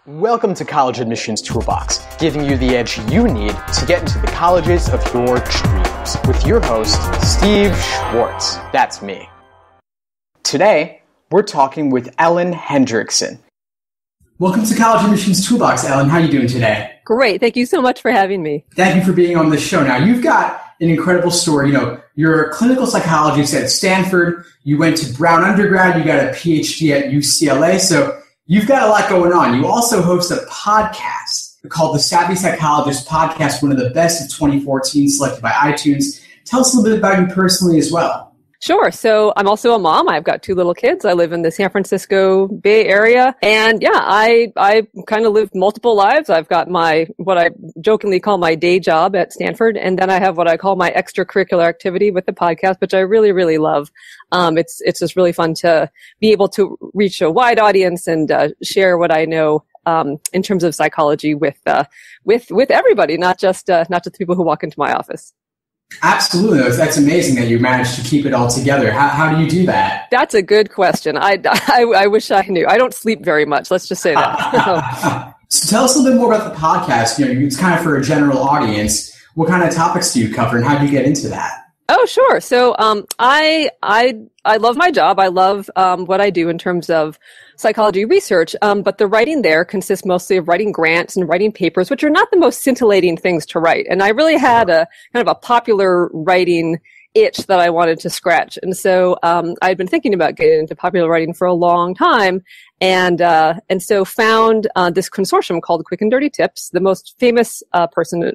Welcome to College Admissions Toolbox, giving you the edge you need to get into the colleges of your dreams, with your host, Steve Schwartz. That's me. Today, we're talking with Ellen Hendrickson. Welcome to College Admissions Toolbox, Ellen. How are you doing today? Great. Thank you so much for having me. Thank you for being on the show. Now, you've got an incredible story. You're a clinical psychologist at Stanford. You went to Brown undergrad. You got a PhD at UCLA. So you've got a lot going on. You also host a podcast called the Savvy Psychologist Podcast, one of the best of 2014, selected by iTunes. Tell us a little bit about you personally as well. Sure. So I'm also a mom. I've got 2 little kids. I live in the San Francisco Bay Area. And yeah, I kind of live multiple lives. I've got what I jokingly call my day job at Stanford. And then I have what I call my extracurricular activity with the podcast, which I really, really love. It's just really fun to be able to reach a wide audience and share what I know in terms of psychology with everybody, not just the people who walk into my office. Absolutely. That's amazing that you managed to keep it all together. How do you do that? That's a good question. I wish I knew. I don't sleep very much. Let's just say that. So tell us a little bit more about the podcast. It's kind of for a general audience. What kind of topics do you cover and how do you get into that? Oh, sure. So I love my job. I love what I do in terms of psychology research, but the writing there consists mostly of writing grants and writing papers, which are not the most scintillating things to write. And I really had a kind of a popular writing itch that I wanted to scratch. And so I'd been thinking about getting into popular writing for a long time, and so found this consortium called Quick and Dirty Tips. The most famous person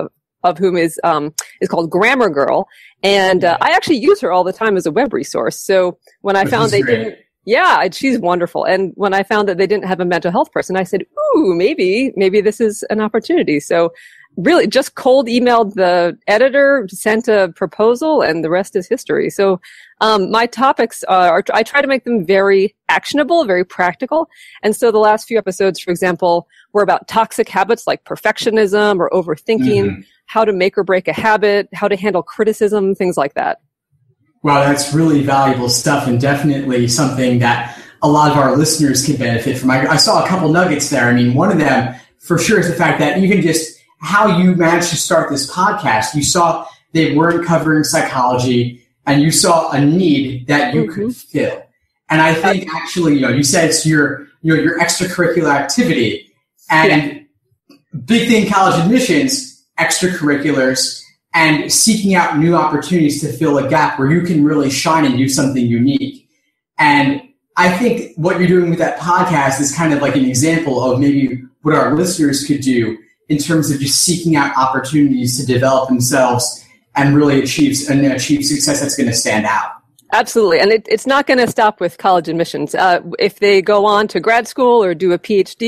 of whom is called Grammar Girl. And I actually use her all the time as a web resource. So when I found they didn't, she's wonderful. And when I found that they didn't have a mental health person, I said, ooh, maybe this is an opportunity. So really just cold emailed the editor, sent a proposal, and the rest is history. So my topics I try to make them very actionable, very practical. And so the last few episodes, for example, were about toxic habits like perfectionism or overthinking, how to make or break a habit, how to handle criticism, things like that. Wow, that's really valuable stuff and definitely something that a lot of our listeners can benefit from. I saw a couple nuggets there. I mean, one of them for sure is the fact that even just how you managed to start this podcast, you saw they weren't covering psychology and you saw a need that you could fill. And I think actually, you said it's your extracurricular activity, and big thing in college admissions, extracurriculars, and seeking out new opportunities to fill a gap where you can really shine and do something unique. And I think what you're doing with that podcast is kind of like an example of maybe what our listeners could do in terms of just seeking out opportunities to develop themselves and really achieve success that's going to stand out. Absolutely. And it's not going to stop with college admissions. If they go on to grad school or do a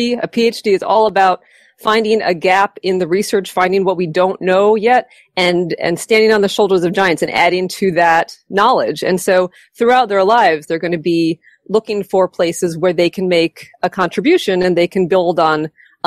PhD is all about finding a gap in the research, finding what we don't know yet, and standing on the shoulders of giants and adding to that knowledge. And so throughout their lives, they're going to be looking for places where they can make a contribution and they can build on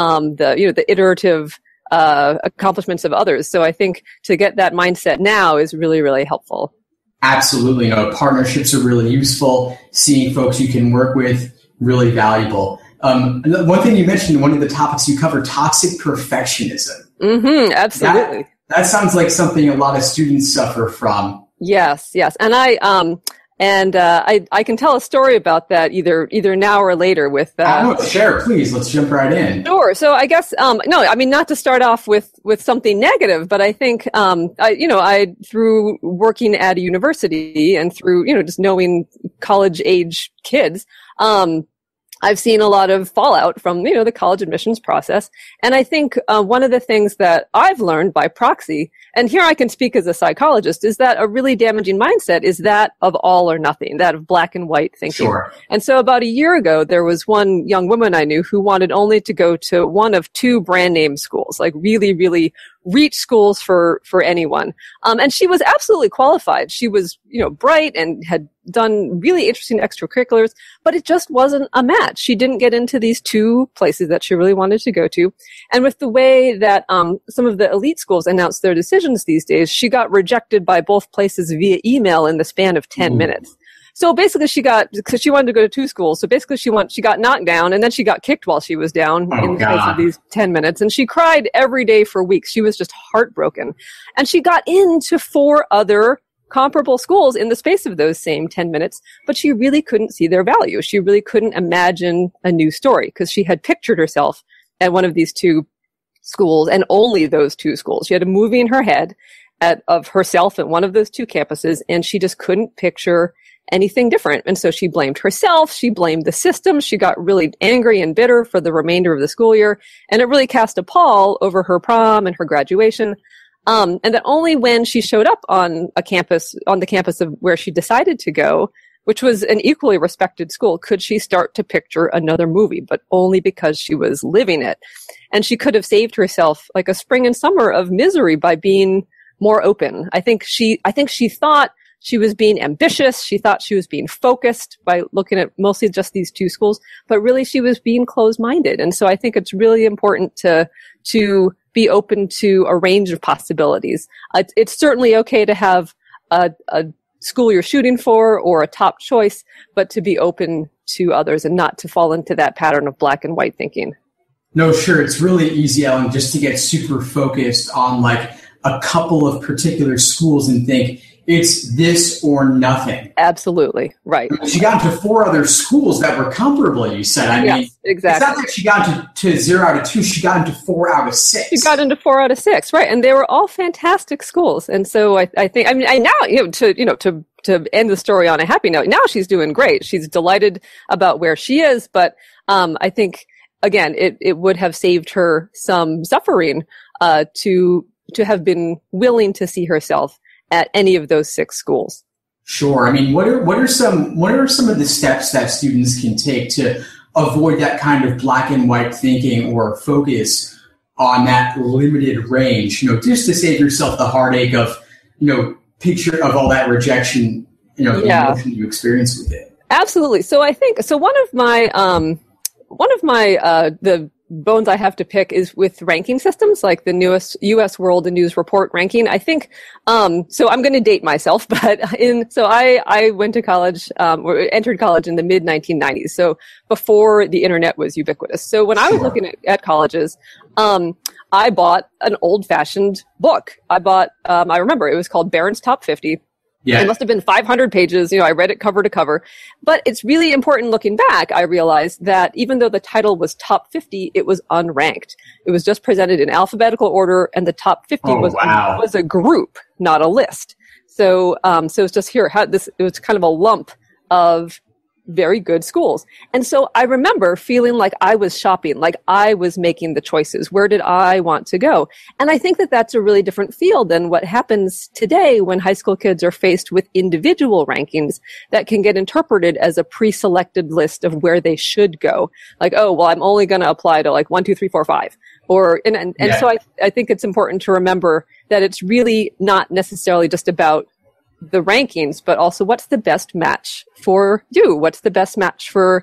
the iterative accomplishments of others. So I think to get that mindset now is really, really helpful. Absolutely. Partnerships are really useful. Seeing folks you can work with, really valuable. One thing you mentioned, one of the topics you cover, toxic perfectionism. Absolutely. That sounds like something a lot of students suffer from. Yes. And I can tell a story about that either now or later with share, please. Let's jump right in. Sure. So I guess not to start off with something negative, but I think I through working at a university and through just knowing college age kids, I've seen a lot of fallout from, the college admissions process. And I think one of the things that I've learned by proxy, and here I can speak as a psychologist, is that a really damaging mindset is that of all or nothing, that of black and white thinking. Sure. And so about a year ago, there was one young woman I knew who wanted only to go to one of 2 brand name schools, like really, really reach schools for anyone. And she was absolutely qualified. She was, bright and had done really interesting extracurriculars, but it just wasn't a match. She didn't get into these 2 places that she really wanted to go to. And with the way that some of the elite schools announce their decisions these days, she got rejected by both places via email in the span of 10 minutes. So basically because she wanted to go to 2 schools. So basically she got knocked down and then she got kicked while she was down in the space of these 10 minutes. And she cried every day for weeks. She was just heartbroken. And she got into 4 other comparable schools in the space of those same 10 minutes, but she really couldn't see their value. She really couldn't imagine a new story because she had pictured herself at one of these 2 schools and only those 2 schools. She had a movie in her head of herself at one of those 2 campuses, and she just couldn't picture anything different. And so she blamed herself. She blamed the system. She got really angry and bitter for the remainder of the school year. And it really cast a pall over her prom and her graduation. And that only when she showed up on the campus of where she decided to go, which was an equally respected school, could she start to picture another movie, but only because she was living it. And she could have saved herself like a spring and summer of misery by being more open. I think she thought she was being ambitious. She thought she was being focused by looking at mostly just these 2 schools, but really she was being closed-minded. And so I think it's really important to be open to a range of possibilities. It's certainly okay to have a school you're shooting for or a top choice, but to be open to others and not to fall into that pattern of black and white thinking. No, sure. It's really easy, Ellen, just to get super focused on like a couple of particular schools and think it's this or nothing. Absolutely. Right. She got into 4 other schools that were comparable, you said. I mean, exactly. It's not that she got to 0 out of 2. She got into 4 out of 6. She got into 4 out of 6. Right. And they were all fantastic schools. And so I think, to end the story on a happy note, now she's doing great. She's delighted about where she is. But I think, again, it would have saved her some suffering to have been willing to see herself at any of those 6 schools. Sure. I mean, what are some of the steps that students can take to avoid that kind of black and white thinking or focus on that limited range? Just to save yourself the heartache of, picture of all that rejection, the emotion you experience with it. Absolutely. So I think one of my the bones I have to pick is with ranking systems, like the newest U.S. World News Report ranking. I think, so I'm going to date myself, but I went to college, or entered college in the mid 1990s. So before the internet was ubiquitous. So when I was looking at colleges, I bought an old fashioned book. I remember it was called Barron's Top 50. Yeah. It must have been 500 pages. I read it cover to cover. But it's really important looking back, I realized that even though the title was Top 50, it was unranked. It was just presented in alphabetical order, and the Top 50 was a group, not a list. So it's just here. It was kind of a lump of very good schools. And so I remember feeling like I was shopping, like I was making the choices. Where did I want to go? And I think that that's a really different field than what happens today when high school kids are faced with individual rankings that can get interpreted as a pre-selected list of where they should go. Like, oh, well, I'm only going to apply to like 1, 2, 3, 4, 5. So I think it's important to remember that it's really not necessarily just about the rankings, but also what's the best match for you? What's the best match for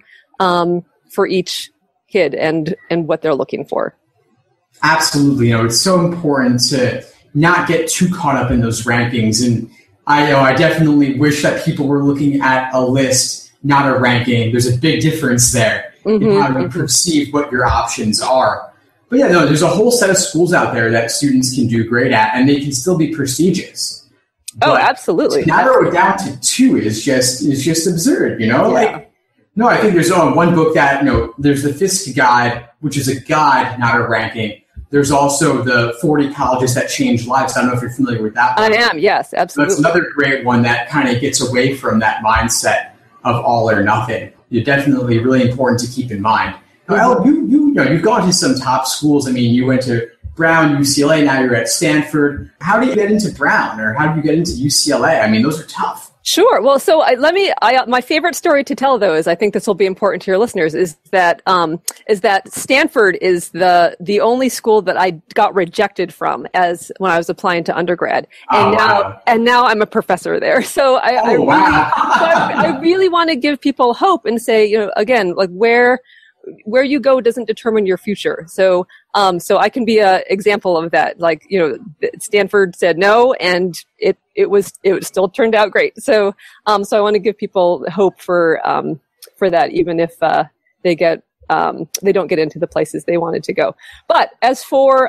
each kid and what they're looking for? Absolutely. It's so important to not get too caught up in those rankings. And I definitely wish that people were looking at a list, not a ranking. There's a big difference there in how you perceive what your options are. But there's a whole set of schools out there that students can do great at, and they can still be prestigious. Oh, absolutely. To narrow it down to 2 is just absurd, I think there's one book that, there's the Fisk Guide, which is a guide, not a ranking. There's also the 40 Colleges That Changed Lives. I don't know if you're familiar with that one. I am, yes, absolutely. That's another great one that kind of gets away from that mindset of all or nothing. You're definitely really important to keep in mind. Now, Ellen, you've gone to some top schools. I mean, you went to Brown, UCLA, now you're at Stanford. How do you get into Brown, or how do you get into UCLA? I mean, those are tough. Sure. Well, so my favorite story to tell, though, is I think this will be important to your listeners, is that Stanford is the only school that I got rejected from when I was applying to undergrad, and now I'm a professor there. So I really want to give people hope and say, again, like where where you go doesn't determine your future. So I can be an example of that. Like, Stanford said no, and it still turned out great. So I want to give people hope for that, even if they don't get into the places they wanted to go. But as for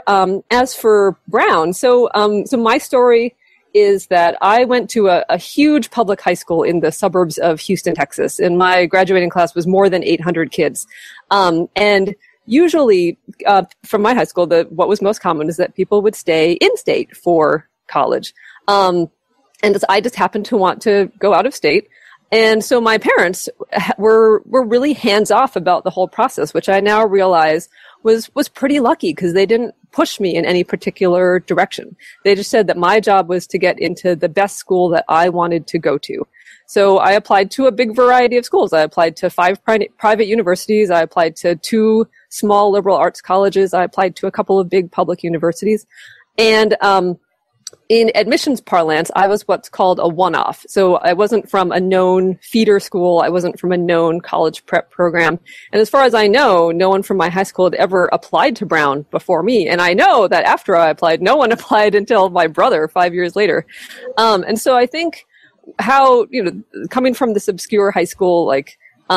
Brown, so my story is that I went to a huge public high school in the suburbs of Houston, Texas, and my graduating class was more than 800 kids. And usually, from my high school, what was most common is that people would stay in-state for college. And I just happened to want to go out of state. And so my parents were really hands-off about the whole process, which I now realize was pretty lucky, because they didn't push me in any particular direction. They just said that my job was to get into the best school that I wanted to go to. So I applied to a big variety of schools. I applied to 5 private universities. I applied to 2 small liberal arts colleges. I applied to a couple of big public universities. And in admissions parlance, I was what's called a one-off. So I wasn't from a known feeder school. I wasn't from a known college prep program. And as far as I know, no one from my high school had ever applied to Brown before me. And I know that after I applied, no one applied until my brother 5 years later. And so I think how, coming from this obscure high school, like,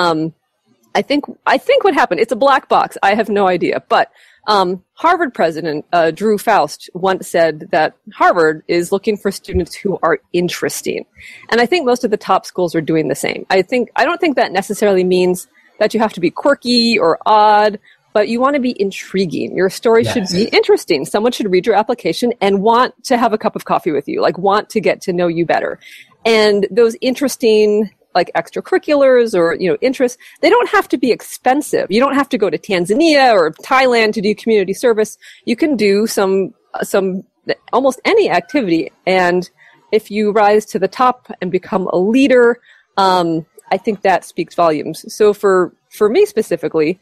I think what happened, it's a black box. I have no idea. But Harvard president Drew Faust once said that Harvard is looking for students who are interesting. And I think most of the top schools are doing the same. I don't think that necessarily means that you have to be quirky or odd, but you want to be intriguing. Your story should be interesting. Someone should read your application and want to have a cup of coffee with you, like want to get to know you better. And those interesting, like extracurriculars or, interests, they don't have to be expensive. You don't have to go to Tanzania or Thailand to do community service. You can do some almost any activity. And if you rise to the top and become a leader, I think that speaks volumes. So for me specifically,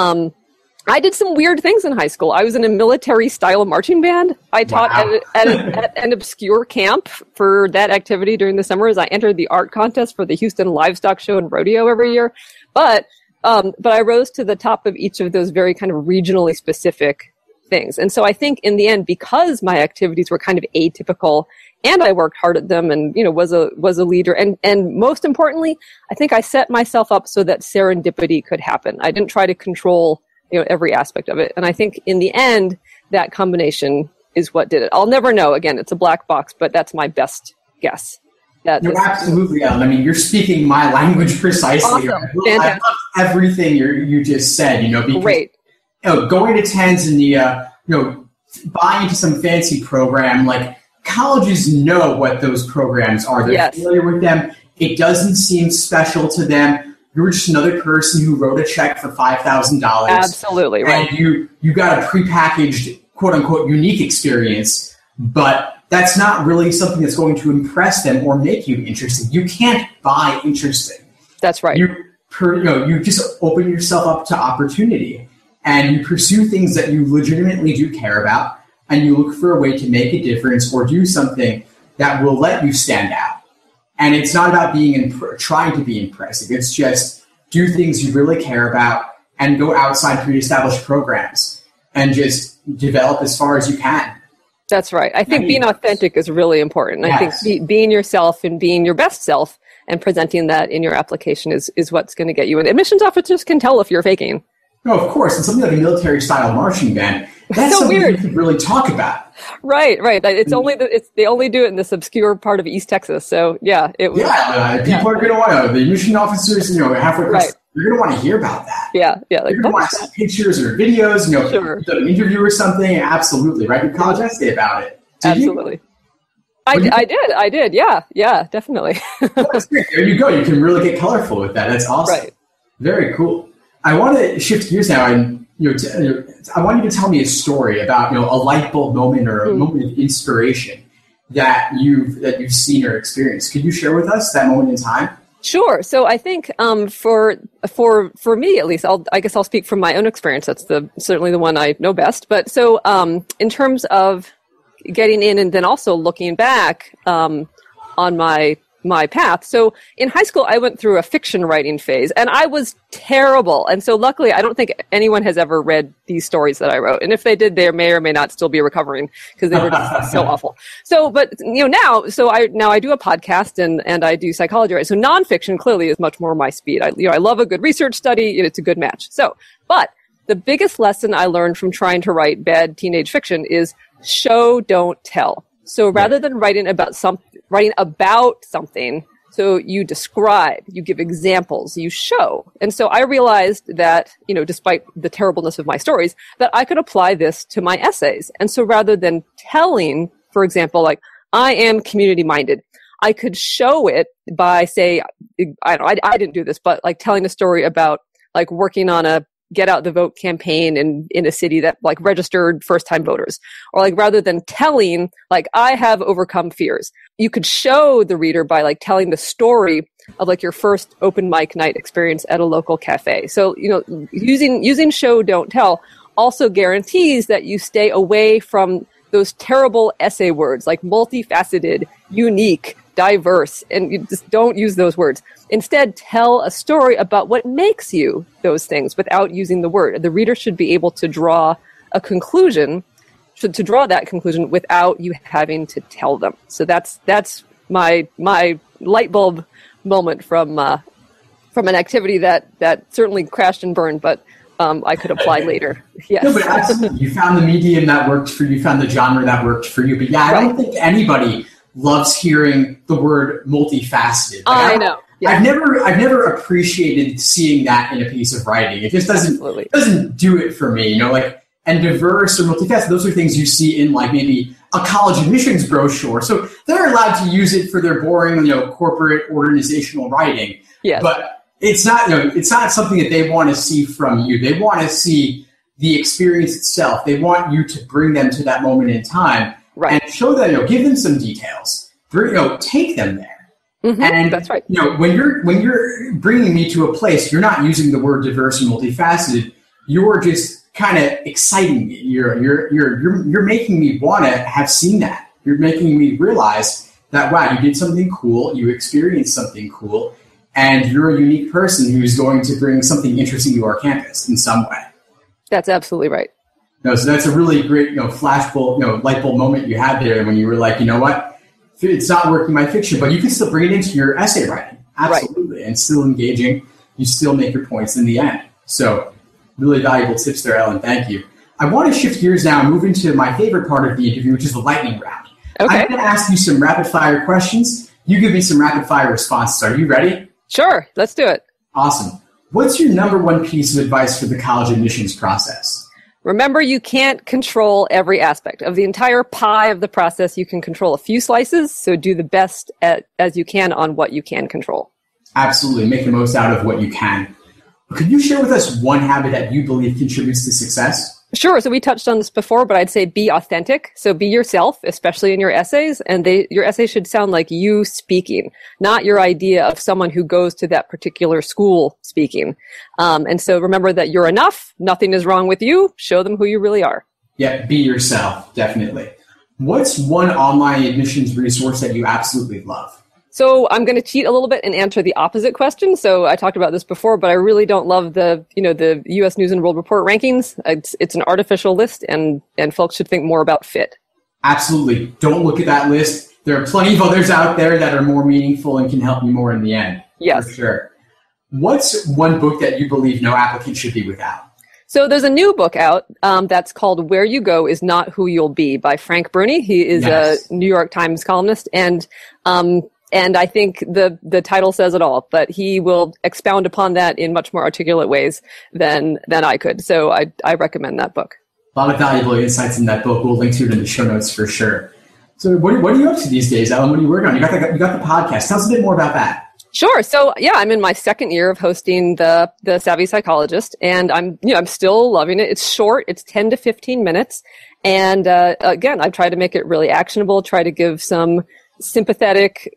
I did some weird things in high school. I was in a military-style marching band. I taught at an obscure camp for that activity during the summers. I entered the art contest for the Houston Livestock Show and Rodeo every year. But I rose to the top of each of those very kind of regionally specific things. And so I think in the end, because my activities were kind of atypical and I worked hard at them and, was a leader. And most importantly, I think I set myself up so that serendipity could happen. I didn't try to control every aspect of it. And I think in the end, that combination is what did it. I'll never know. Again, it's a black box, but that's my best guess. You're absolutely, Ellen. I mean, you're speaking my language precisely. Awesome. I love everything you just said, because Great. Going to Tanzania, buying into some fancy program, like colleges know what those programs are. They're familiar with them. It doesn't seem special to them. You were just another person who wrote a check for $5,000. Absolutely, right. And you got a prepackaged, quote-unquote, unique experience, but that's not really something that's going to impress them or make you interesting. You can't buy interesting. That's right. You just open yourself up to opportunity, and you pursue things that you legitimately do care about, and you look for a way to make a difference or do something that will let you stand out. And it's not about trying to be impressive. It's just do things you really care about and go outside pre-established programs and just develop as far as you can. That's right. I think being authentic is really important. Yes. I think being yourself and being your best self and presenting that in your application is what's going to get you. And admissions officers can tell if you're faking. No, of course. And something like a military-style marching band, that's so something weird. You could really talk about. Right. It's they only do it in this obscure part of East Texas. So yeah, it was. People are going to want the admission officers, halfway across, you're going to want to hear about that. Yeah. You're going to want to see pictures or videos, sure. An interview or something. Absolutely, right? Your college essay about it. Absolutely. I did. Yeah, definitely. That's great. There you go. You can really get colorful with that. That's awesome. Right. Very cool. I want to shift gears now, and I want you to tell me a story about a light bulb moment or a moment of inspiration that you've seen or experienced. Could you share with us that moment in time? Sure. So I think for me at least, I guess I'll speak from my own experience. That's certainly the one I know best. But so in terms of getting in and then also looking back on my my path. So in high school, I went through a fiction writing phase, and I was terrible. And so luckily, I don't think anyone has ever read these stories that I wrote. And if they did, they may or may not still be recovering because they were just so awful. So, but now I do a podcast and I do psychology. Right? So nonfiction clearly is much more my speed. I love a good research study. And it's a good match. But the biggest lesson I learned from trying to write bad teenage fiction is show, don't tell. So rather than writing about something, so you describe, you give examples, you show. And so I realized that, despite the terribleness of my stories, that I could apply this to my essays. And so rather than telling, for example, like, I am community minded, I could show it by, say, I didn't do this, but like telling a story about like working on a get out the vote campaign in a city that like registered first time voters, or like rather than telling like I have overcome fears, you could show the reader by like telling the story of like your first open mic night experience at a local cafe. So, using show, don't tell also guarantees that you stay away from those terrible essay words like multifaceted, unique, diverse, and you just don't use those words. Instead, tell a story about what makes you those things without using the word. The reader should be able to draw a conclusion, to draw that conclusion without you having to tell them. So that's my light bulb moment from an activity that certainly crashed and burned, but I could apply later. Yes. No, but absolutely. You found the medium that worked for you, found the genre that worked for you. But yeah, I don't think anybody loves hearing the word multifaceted. Like, I know. Yeah. I've never appreciated seeing that in a piece of writing. It just doesn't do it for me. And diverse or multifaceted, those are things you see in like maybe a college admissions brochure. So they're allowed to use it for their boring, corporate organizational writing. Yes. But it's not something that they want to see from you. They want to see the experience itself. They want you to bring them to that moment in time. Right. And show them, give them some details. Take them there. Mm-hmm. And that's right. When you're bringing me to a place, you're not using the word diverse and multifaceted. You're just kind of exciting me. You're making me want to have seen that. You're making me realize that wow, you did something cool, you experienced something cool, and you're a unique person who's going to bring something interesting to our campus in some way. That's absolutely right. No, so that's a really great, light bulb moment you had there when you were like, you know what, it's not working my fiction, but you can still bring it into your essay writing, absolutely, right. And still engaging. You still make your points in the end. So, really valuable tips there, Ellen. Thank you. I want to shift gears now and move into my favorite part of the interview, which is the lightning round. Okay. I'm going to ask you some rapid fire questions. You give me some rapid fire responses. Are you ready? Sure, let's do it. Awesome. What's your number one piece of advice for the college admissions process? Remember, you can't control every aspect of the entire pie of the process. You can control a few slices, so do the best as you can on what you can control. Absolutely. Make the most out of what you can. Could you share with us one habit that you believe contributes to success? Sure. So we touched on this before, but I'd say be authentic. So be yourself, especially in your essays. And your essay should sound like you speaking, not your idea of someone who goes to that particular school speaking. And so remember that you're enough. Nothing is wrong with you. Show them who you really are. Yeah, be yourself. Definitely. What's one online admissions resource that you absolutely love? So I'm going to cheat a little bit and answer the opposite question. So I talked about this before, but I really don't love the U.S. News and World Report rankings. It's an artificial list, and folks should think more about fit. Absolutely. Don't look at that list. There are plenty of others out there that are more meaningful and can help you more in the end. Yes. For sure. What's one book that you believe no applicant should be without? So there's a new book out that's called Where You Go Is Not Who You'll Be by Frank Bruni. He is a New York Times columnist, and I think the title says it all, but he will expound upon that in much more articulate ways than I could. So I recommend that book. A lot of valuable insights in that book. We'll link to it in the show notes for sure. So what are you up to these days, Ellen? What are you working on? You got the podcast. Tell us a bit more about that. Sure. So I'm in my second year of hosting the Savvy Psychologist, and I'm still loving it. It's short. It's 10 to 15 minutes. And again, I try to make it really actionable, try to give some sympathetic,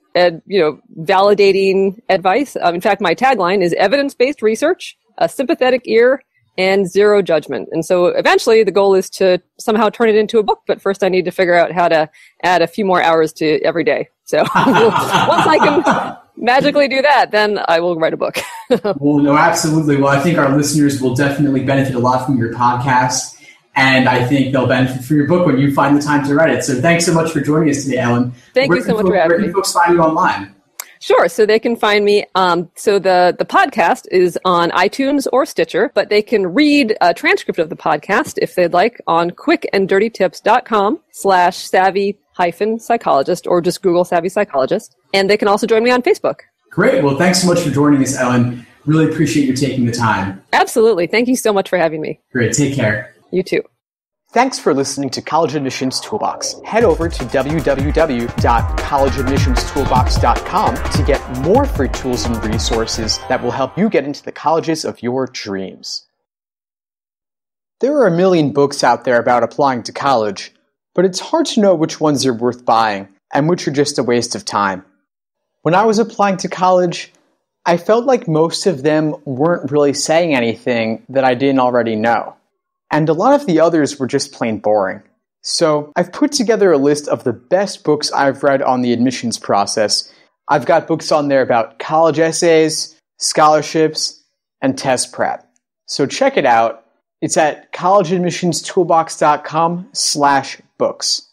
validating advice. In fact, my tagline is evidence-based research, a sympathetic ear, and zero judgment. And so eventually the goal is to somehow turn it into a book. But first I need to figure out how to add a few more hours to every day. So once I can magically do that, then I will write a book. Well, no, absolutely. Well, I think our listeners will definitely benefit a lot from your podcast, and I think they'll benefit from your book when you find the time to write it. So thanks so much for joining us today, Ellen. Thank you so much for having me. Where can folks find you online? Sure. So they can find me. So the podcast is on iTunes or Stitcher, but they can read a transcript of the podcast if they'd like on quickanddirtytips.com/savvy-psychologist, or just Google Savvy Psychologist. And they can also join me on Facebook. Great. Well, thanks so much for joining us, Ellen. Really appreciate you taking the time. Absolutely. Thank you so much for having me. Great. Take care. You too. Thanks for listening to College Admissions Toolbox. Head over to www.collegeadmissionstoolbox.com to get more free tools and resources that will help you get into the colleges of your dreams. There are a million books out there about applying to college, but it's hard to know which ones are worth buying and which are just a waste of time. When I was applying to college, I felt like most of them weren't really saying anything that I didn't already know. And a lot of the others were just plain boring. So I've put together a list of the best books I've read on the admissions process. I've got books on there about college essays, scholarships, and test prep. So check it out. It's at collegeadmissionstoolbox.com/books.